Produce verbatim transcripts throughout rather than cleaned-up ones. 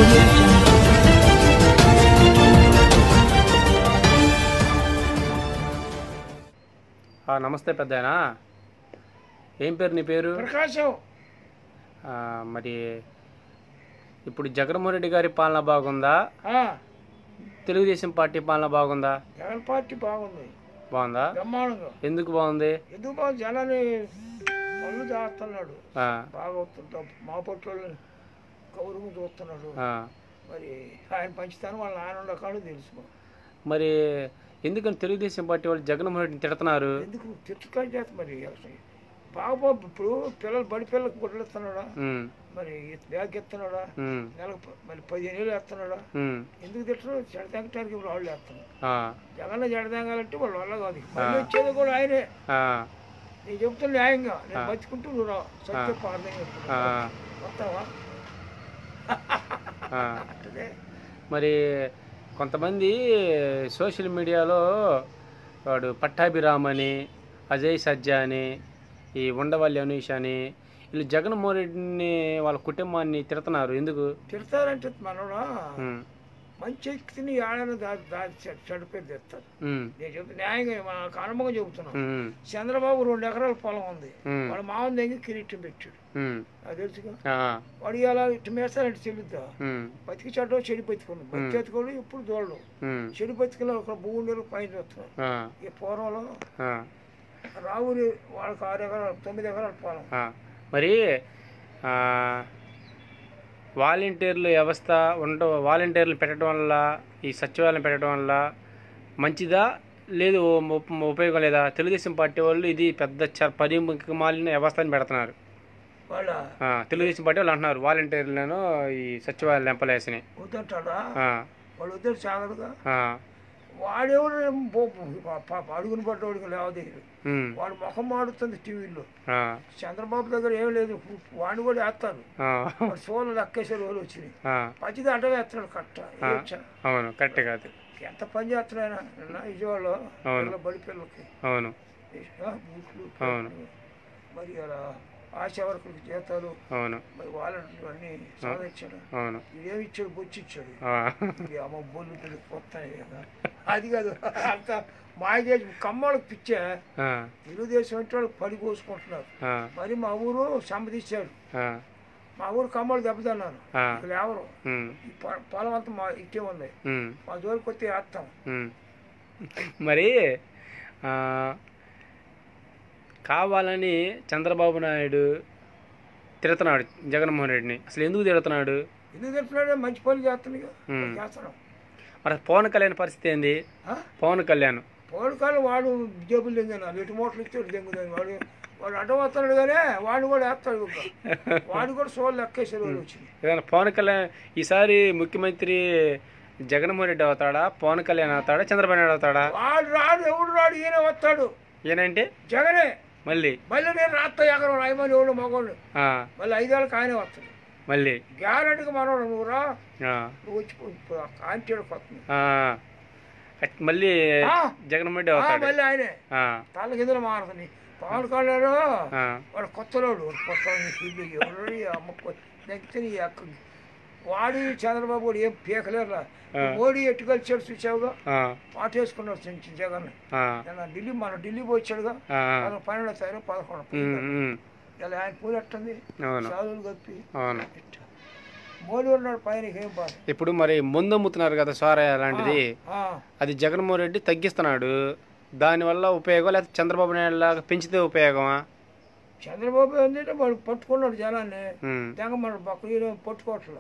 audio jungle. నమస్తే పెద్దాయనా, ఏం పేరు నీ పేరు? ప్రకాశం. మరి ఇప్పుడు జగన్మోహన్ రెడ్డి గారి పాలన బాగుందా, తెలుగుదేశం పార్టీ పాలన బాగుందా? జగన్ పార్టీ బాగుంది. బాగుందా? బ్రహ్మాండంగా. ఎందుకు బాగుంది? ఎందుకు బాగుంది? జనాన్ని పనులు చేస్తున్నాడు, బాగా వస్తుంటాం, మా పొట్టోళ్ళని గౌరవం చూస్తున్నాడు. మరి ఆయన పంచుతాను వాళ్ళ నాన్న కాళ్ళు తెలుసుకో. మరి ఎందుకని తెలుగుదేశం పార్టీ వాళ్ళు జగన్మోహన్ రెడ్డిని తిడుతున్నారు? ఎందుకు తిట్టుకాయ చేస్తా? మరి బాబు ఇప్పుడు పిల్లలు బడి పిల్లలకు గుడ్లు ఇస్తున్నాడా, మరి బ్యాగ్ ఎత్తున్నాడా, నెలకు మరి పదిహేను ఏళ్ళు వేస్తున్నాడా? ఎందుకు తిట్టరు? జడతాంగటానికి వాళ్ళు వేస్తున్నారు. జగన్ జడతాంగాలంటే వాళ్ళ వల్ల కాదు. మళ్ళీ వచ్చేది కూడా ఆయనే. నేను చెప్తున్నా న్యాయంగా, నేను బతుకుంటూ నువ్వు రా సత్య పార్థం వస్తావా? మరి కొంతమంది సోషల్ మీడియాలో వాడు పట్టాభిరామ్ అని, అజయ్ సజ్జా అని, ఈ ఉండవల్లి అనీష్ అని వీళ్ళు జగన్మోహన్ రెడ్డిని వాళ్ళ కుటుంబాన్ని తిడుతున్నారు. ఎందుకు తిడతారంటే మనోడా మంచి వ్యక్తిని ఏడైనా దారి దారి చెడు పేరు తెస్తారు. నేను చెప్తే న్యాయంగా మా అనుభవం చెబుతున్నాను. చంద్రబాబు రెండు ఎకరాల పొలం ఉంది, వాడు మామూలు దగ్గర కిరీటం పెట్టాడు, అది తెలుసుగా. వాడు ఇలా ఇటు మేస్తారంటే చెల్లుద్దా? బతికి చెడ్డ చెడు బతుకున్నాడు, బతికి ఎత్తుకోడు ఇప్పుడు చూడడు. చెడు బతుకులో ఒక భూమి పైన వస్తున్నాడు. ఈ పూర్వంలో రావురి వాళ్ళకి ఆరు ఎకరాలు తొమ్మిది ఎకరాల పొలం. మరి వాలంటీర్లు వ్యవస్థ ఉండ వాలంటీర్లు పెట్టడం వల్ల, ఈ సచివాలయం పెట్టడం వల్ల మంచిదా లేదు ఉపయోగం లేదా? తెలుగుదేశం పార్టీ వాళ్ళు ఇది పెద్ద పరిమాలిన వ్యవస్థని పెడుతున్నారు. తెలుగుదేశం పార్టీ వాళ్ళు అంటున్నారు వాలంటీర్లను ఈ సచివాలయం ఎంపలేసని వద్దంటాడా? వాళ్ళు వద్దు సాగదుగా. వాడెవరు అడుగుని పడ్డవాడికి లేవదేరు, వాడు ముఖం మాడుతుంది టీవీలో. చంద్రబాబు దగ్గర ఏం లేదు, వాడిని కూడా వేస్తాను. సోలు లెక్కేసే రోజులు వచ్చినాయి, పచ్చిది అడ్డ వేస్తున్నాడు కట్ట. అవును కట్ట కాదు, ఎంత పని చేస్తున్నాయన విజయవాడలో బడి పిల్లలకి. అవును మరి అలా ఆశా వర్కులకి జీతాలు, మరి వాలంటీర్లు అన్ని సాధించాడు. ఇదేమి ఇచ్చాడు? బొచ్చి ఇచ్చాడు. అమ్మ బొల్లు వస్తాయి కదా, అది కాదు అంత మాయ చేసి కమ్మలకు పిచ్చే. తెలుగుదేశం అంటే వాళ్ళు పడి కోసుకుంటున్నారు. మరి మా ఊరు సంపదించాడు, మా ఊరు కమ్మలు దెబ్బతన్నారు. ఇక్కడ ఎవరు పొలం అంతా మా ఇట్టే ఉంది, మా జోలికి వస్తే వేస్తాం. మరి కావాలని చంద్రబాబు నాయుడు తిడుతున్నాడు జగన్మోహన్ రెడ్డిని. అసలు ఎందుకు తిడుతున్నాడు? ఎందుకు తిడుతున్నాడు? మంచి పనులు చేస్తున్నాడు చేస్తున్నాం. మరి పవన్ కళ్యాణ్ పరిస్థితి ఏంది? పవన్ కళ్యాణ్ పవన్ కళ్యాణ్ వాడు జేబులు దింగాను, ఎటు మోటార్లు ఇచ్చాడు దింగుదాన్ని. వాడు వాడు అడ్డం వస్తున్నాడు కానీ వాడిని కూడా వేస్తాడు, వాడు కూడా సోళ్ళు లెక్కేసే రోజు వచ్చింది. ఏదైనా పవన్ కళ్యాణ్ ఈసారి ముఖ్యమంత్రి జగన్మోహన్ రెడ్డి అవుతాడా, పవన్ కళ్యాణ్ అవుతాడా, చంద్రబాబు నాయుడు అవుతాడా? వాడు రాడు, ఎవడు రాడు, ఈయన వస్తాడు. ఈయనంటే జగనే. మళ్ళీ మళ్ళీ నేను రాస్తా ఎకరం రాయమని ఎవడు మగోళ్ళు, మళ్ళీ ఐదేళ్ళకి ఆయనే వస్తాడు. మళ్ళీ గ్యారెంటీగా మనోడు నువ్వు రా, నువ్వు వచ్చి కాంచాడు వస్తుంది. మళ్ళీ జగన్మోహన్ రెడ్డి అవుతాడు. మళ్ళీ ఆయనే తల కిందలు మారుతుంది. పవన్ కళ్యాణ్ వాడు కొత్తలోడు, కొత్త అమ్మ నెక్కితే అక్క వాడి చంద్రబాబు కూడా ఏం పీకలేరులా. మోడీ ఎట్టు కలిసాడు చూసావుగా, పాటేసుకున్నాడు జగన్. ఢిల్లీ మన ఢిల్లీ పోయిచ్చాడుగా, పన్నెండో తారీఖు పదకొండు. ఇలా ఆయన పూలెట్టుంది చదువులు కప్పి మోడీ ఉన్నాడు పైన. ఏం బాధ? ఇప్పుడు మరి ముందు అమ్ముతున్నారు కదా సోరయ్య అలాంటిది, అది జగన్మోహన్ రెడ్డి తగ్గిస్తున్నాడు. దానివల్ల ఉపయోగం లేకపోతే చంద్రబాబు నాయుడు లాగా పెంచితే ఉపయోగమా? చంద్రబాబు ఏంటంటే వాడు పట్టుకున్నాడు జనాన్ని, తెగ మన పక్కన పట్టుకోవట్లేదు.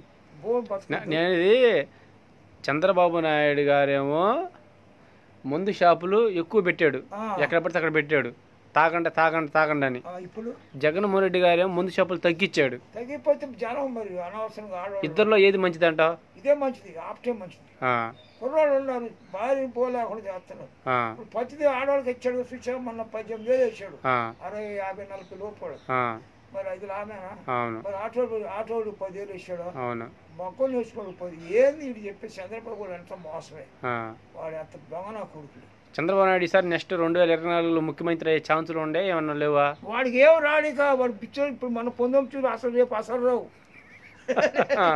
నేనేది చంద్రబాబు నాయుడు గారేమో మందు షాపులు ఎక్కువ పెట్టాడు, ఎక్కడ పడితే అక్కడ పెట్టాడు, తాగండి తాగండి తాగండి అని. ఇప్పుడు జగన్మోహన్ రెడ్డి గారేమో ముందు షాపులు తగ్గించాడు. తగ్గిపోతే జనం మరి అనవసరంగా ఇద్దరులో ఏది మంచిది అంటావు? ఇదే మంచిది, ఆప్టే మంచిది. కుర్రాళ్ళు ఉన్నారు భార్య పోలేకుండా చేస్తున్నారు. ఇప్పుడు పచ్చిది ఆడవాళ్ళకి ఇచ్చాడు చూసావు, మొన్న పద్దెనిమిది వేలు వేసాడు, అరవై యాభై నలభై లోపల. మరి అది లామేనా? మరి ఆటో ఆటోడు పదివేలు వేసాడు, మొక్కలు వేసుకోడు పది. ఏంది ఇది చెప్పి చంద్రబాబు ఎంత మోసమే, వాడు ఎంత దొంగనా కొడుకులు. చంద్రబాబు నాయుడు ఈసారి నెక్స్ట్ రెండు వేల ఇరవై నాలుగులో ముఖ్యమంత్రి అయ్యే ఛాన్సులు ఉండే ఏమన్నా లేవా? వాడికి ఏం రాడిక, వాడు పిచ్చోడు. ఇప్పుడు మన పొందొచ్చు అసలు రేపు అసలు రావు.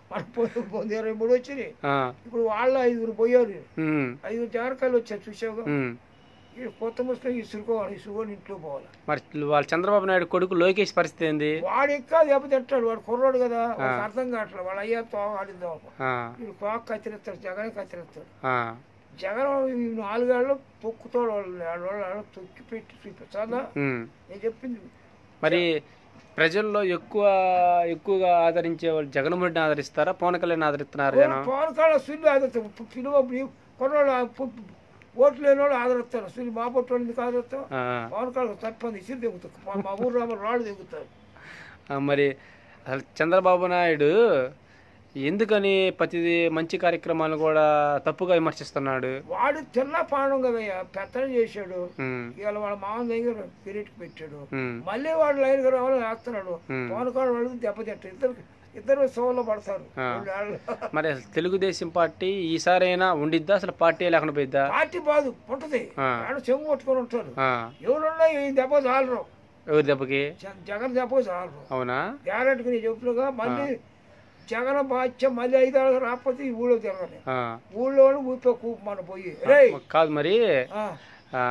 మన పొంది ఇరవై మూడు వచ్చినాయి. ఆ, ఇప్పుడు వాళ్ళు ఐదుగురు పోయారు. ఉమ్, ఐదుగురు జాగ్రత్తలు వచ్చారు చూసావుగా. ఉమ్. ఈ కొత్త ముసుకొని ఇసురుకోవాలి, ఇసుకొని ఇంట్లో పోవాలి. మరి వాళ్ళ చంద్రబాబు నాయుడు కొడుకు లోకేష్ పరిస్థితి ఏంది? వాడు ఇంకా దెబ్బతింటాడు. వాడు కుర్రాడు కదా, వాడికి అర్థం కావట్లేదు. వాడు అయ్యా తోగాడిందో ఆ, వీడు కోక కత్తిరిస్తాడు, జగనే కత్తిరిస్తాడు. ఆ, జగన్ ఈ నాలుగేళ్ళు తొక్కుతాడు వాళ్ళని. వాళ్ళు తొక్కి పెట్టి చూపించాలా ఉమ్. నేను చెప్పింది. మరి ప్రజల్లో ఎక్కువ ఎక్కువగా ఆదరించే వాళ్ళు జగన్మోహన్ రెడ్డిని ఆదరిస్తారా, పవన్ కళ్యాణ్ ఆదరిస్తున్నారు జనం? పవన్ కళ్యాణ్ సుల్లు ఆదరిస్తాడు. పిలువ కొన్నాళ్ళు ఓట్లు లేని వాళ్ళు ఆదరిస్తారు. సుల్లు మా పొట్టు వాళ్ళు ఎందుకు ఆదరిస్తాం? ఆ, పవన్ కళ్యాణ్ తప్పని ఇసురు దిగుతారు. మా ఊరు రాబో రాళ్ళు దిగుతారు. ఆ, మరి అసలు చంద్రబాబు నాయుడు ఎందుకని ప్రతిదీ మంచి కార్యక్రమాలను కూడా తప్పుగా విమర్శిస్తున్నాడు? వాడు తిన్న పానంగా పెత్తనం చేశాడు. ఉమ్, ఇవాళ వాళ్ళ మామ దగ్గర కిరీట్ పెట్టాడు. ఉమ్, మళ్ళీ వాడు లైన్ రావాలని వేస్తున్నాడు. ఉమ్. పవన్ కళ్యాణ్ వాళ్ళు దెబ్బతింటారు. ఇద్దరు ఇద్దరు సోలో పడతారు. ఆ. రెండేళ్ళు. మరి అసలు తెలుగుదేశం పార్టీ ఈసారైనా ఉండిద్దా, అసలు పార్టీ లేకుండా పోయిద్దా? పార్టీ బాదు ఉంటది. ఆ. ఆడ చెంగు కొట్టుకొని ఉంటారు. ఆ, ఎవరున్నా ఈ దెబ్బ చాలరు. ఎవరి దెబ్బకి? జ- జగన్ దెబ్బ చాలరు. అవునా? గ్యారెంటీకి నేను చెప్తున్నా. మళ్ళీ జగన్ బాధ్యం మళ్ళీ ఐదారు రాకపోతే ఈ ఊళ్ళో తిరగలేదు. ఆ, ఊళ్ళో ఊపితో కూపు మన పోయి రేయ్. కాదు మరి ఆ, ఆ,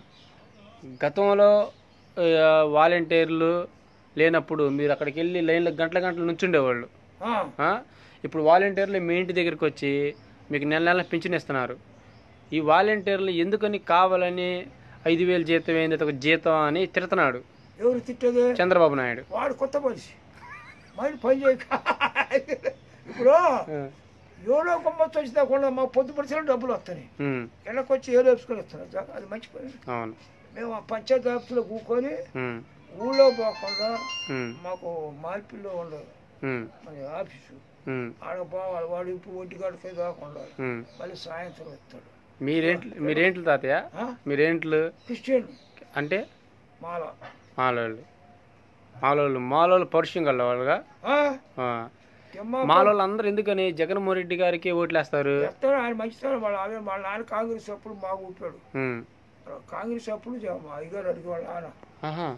గతంలో ఆ, వాలంటీర్లు లేనప్పుడు మీరు అక్కడికి వెళ్ళి లైన్లో గంటల గంటలు నుంచుండేవాళ్ళు. ఆ. ఆ, ఇప్పుడు వాలంటీర్లు మీ ఇంటి దగ్గరికి వచ్చి మీకు నెల నెల పింఛన్ ఇస్తున్నారు. ఈ వాలంటీర్లు ఎందుకని కావాలని ఐదు వేలు జీతం ఏంది ఒక జీతం అని తిడుతున్నాడు ఎవరు తిట్టేది? చంద్రబాబు నాయుడు. వాడు కొత్త మనిషి మళ్ళీ పని చేయక. ఇప్పుడు ఆ, ఏడో కొమ్మచ్చి వచ్చినా కూడా మా పొద్దు పరిచయం డబ్బులు వస్తాయి. ఉమ్, ఇళ్ళకి వచ్చి ఏదో వేసుకొని వస్తున్నారు. జగ- అది మంచి పని. అవును. మేము ఆ పంచాయతీ ఆఫీసులో కూకొని ఉమ్, ఊళ్ళో పోకుండా ఉమ్, మాకు మార్పిల్లో ఉండదు ఉమ్, మన ఆఫీసు. ఉమ్, ఆడ పోవాలి. వాడు ఇప్పుడు ఒంటి గడికే కాకుండా ఉమ్. మళ్ళీ సాయంత్రం వస్తాడు. మీరేంట్లు మీరేంట్లు తాతయ్య? ఆ? మీరేంట్లు క్రిస్టియన్ అంటే? మాల. మాలోళ్ళు మాలోళ్ళు మాలోళ్ళు పౌరుషం గల వాళ్ళుగా. ఆ? ఆ. తెమ్మ మాలోళ్ళు అందరూ ఎందుకని జగన్మోహన్ రెడ్డి గారికి ఓట్లేస్తారు? చెప్తాడు. ఆయన మంచితాడు. వాళ్ళ ఆయన వాళ్ళ నాన్న కాంగ్రెస్ అప్పుడు బాగా ఊపాడు. ఉమ్. కాంగ్రెస్ అప్పుడు జ- మా అయ్యగారు అడిగి వాళ్ళ నాన్న ఆహా.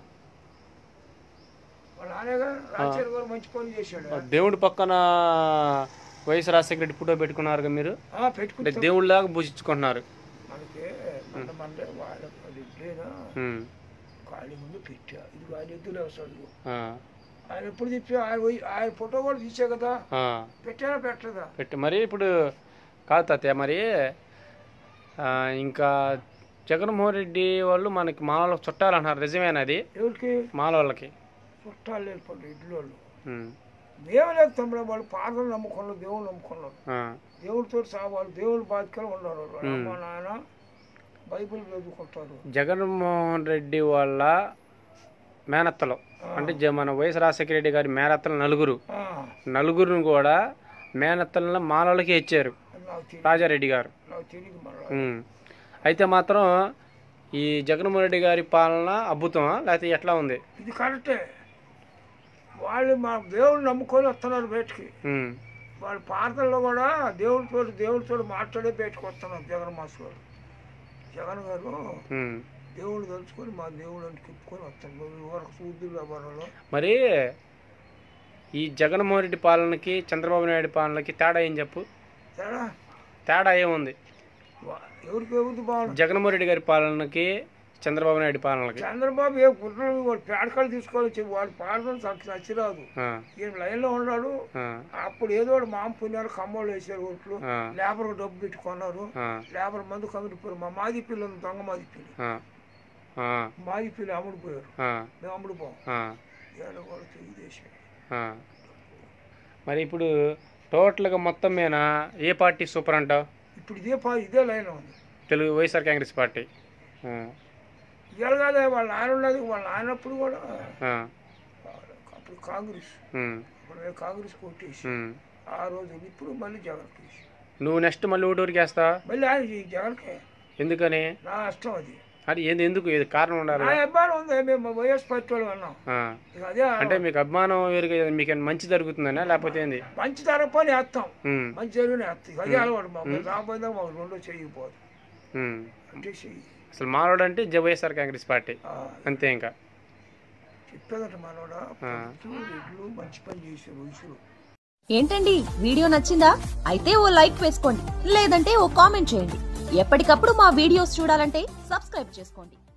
వాళ్ళ నాన్నగా రాజశేఖర్ గారు మంచి పని చేశాడు. ఆ దేవుడి పక్కన వైఎస్ రాజశేఖర రెడ్డి ఫోటో పెట్టుకున్నారు మీరు. ఆ, అంటే పెట్టుకుంటే దేవుళ్ళలాగా పూజించుకుంటున్నారు. మనకి మన మండే వాళ్ళ ఇడ్లీనా ఉమ్. ఖాళీ ముందు పెట్టా. ఇది ఆయన ఎద్దులు వస్తాడు. ఆ. ఆయన ఎప్పుడు తిప్పి ఆయన పోయి ఆయన ఫోటో కూడా తీసే కదా. ఆ. పెట్టారా పెట్టదా? పెట్టి మరి ఇప్పుడు కాదు తాతయ్య మరి ఆ, ఇంకా జగన్మోహన్ రెడ్డి వాళ్ళు మనకి మాలలకు చుట్టాలు అంటున్నారు. నిజమేనా అది? ఎవరికి మాలవాళ్ళకి. చుట్టాలు లేకపోతే ఇడ్లు వాళ్ళు ఉమ్. మేము లేదు తమ్ముడు. వాళ్ళు పాటలు నమ్ముకున్నారు, దేవుళ్ళు నమ్ముకున్నారు. ఆ. దేవుడితో సావాలి. దేవుడు బాధ్యతలు ఉన్నారు. అమ్మ నాన్న బైబిల్ చదువుకుంటారు. జగన్మోహన్ రెడ్డి వాళ్ళ మేనత్తలు అంటే జ- మన వైఎస్ రాజశేఖర రెడ్డి గారి మేనత్తలు నలుగురు ఆ, నలుగురిని కూడా మేనత్తలను మాలలకే ఇచ్చారు నాకు తెలియదు. రాజారెడ్డి గారు. నాకు తెలియదు మళ్ళీ. ఉమ్. అయితే మాత్రం ఈ జగన్మోహన్ రెడ్డి గారి పాలన అద్భుతమా లేకపోతే ఎట్లా ఉంది? ఇది కరెక్టే. వాళ్ళు మా దేవుడు నమ్ముకొని వస్తున్నారు బయటికి. ఉమ్. వాళ్ళ ప్రార్థనలో కూడా దేవుడితో దేవుడితో మాట్లాడే బయటకు వస్తున్నారు. జగన్ మాస్ గారు జగన్ గారు ఉమ్. దేవుడు తలుచుకొని మా దేవుడు అని తిప్పుకొని వస్తాను. వరకు సూర్యుల వరలో మరి ఈ జగన్మోహన్ రెడ్డి పాలనకి చంద్రబాబు నాయుడు పాలనకి తేడా ఏం చెప్పు? తేడా తేడా ఏముంది? వా- ఎవరికి ఎవరికి బాగుంది? జగన్మోహన్ రెడ్డి గారి పాలనకి చంద్రబాబు నాయుడు పాలనకి. చంద్రబాబు ఏ గుర్రం వాడు పేడకాలు తీసుకొని వచ్చి వాడు పాడడం నచ్చిరాదు. ఆ, ఈయన లైన్లో ఉన్నాడు. ఆ, అప్పుడు ఏదో ఒకటి మామ పుణ్యాలు కమ్మోళ్ళు వేసారు. ఓట్లు ఆ, లేబర్ డబ్బు పెట్టుకున్నారు. ఆ, లేబర్ మందు కమిడిపోయారు. మా మాది పిల్లలు దొంగ మాది పిల్లి ఆ, ఆ, మాది పిల్లి అమ్ముడిపోయారు. ఆ, మేము అమ్ముడిపోం. ఆ, ఇవాళ కూడా తెలుగుదేశం. ఆ. మరి ఇప్పుడు టోటల్గా మొత్తం మీద ఏ పార్టీ సూపర్ అంటావు? ఇప్పుడు ఇదే పా ఇదే లైన్ ఉంది. తెలుగు వైఎస్ఆర్ కాంగ్రెస్ పార్టీ. ఆ, ఇవాళ కాదే వాళ్ళ నాయన ఉన్నది. వాళ్ళ నాయనప్పుడు కూడా ఆ, అప్పుడు కాంగ్రెస్ ఉమ్, ఇప్పుడు మేము కాంగ్రెస్ కొట్టేసి ఉమ్. ఆ రోజు ఇప్పుడు మళ్ళీ జగన్ కేసి నువ్వు నెక్స్ట్ మళ్ళీ ఊటూరికి వేస్తావా? మళ్ళీ ఆయన ఈ జగన్కే ఎందుకని? నా ఇష్టం అది. అది ఏంది ఎందుకు ఏది కారణం ఉండాలి? నా అభిమానం ఉంది. మేము వైఎస్ పార్టీ వాళ్ళు అన్నాం. ఆ. ఇక అదే అంటే మీకు అభిమానం వేరుగా మీకు ఏమైనా మంచి జరుగుతుందనా లేకపోతే ఏంది? మంచి తరపని వేస్తాం. ఉమ్, మంచి జరిగిన వేస్తాం. ఇక అదే అలవాటు మాకు. రాబోయే మాకు రెండో చేయకపోదు ఉమ్. అంటే చెయ్యి. అసలు మానవుడు అంటే జ- వైఎస్ఆర్ కాంగ్రెస్ పార్టీ ఆ, అంతే ఇంకా. చెప్పేదట మనోడా ఆ. ఇడ్లు మంచి పని చేసే వయసులో ఏంటండి వీడియో నచ్చిందా? అయితే ఓ లైక్ వేసుకోండి, లేదంటే ఓ కామెంట్ చేయండి. ఎప్పటికప్పుడు మా వీడియోస్ చూడాలంటే సబ్స్క్రైబ్ చేసుకోండి.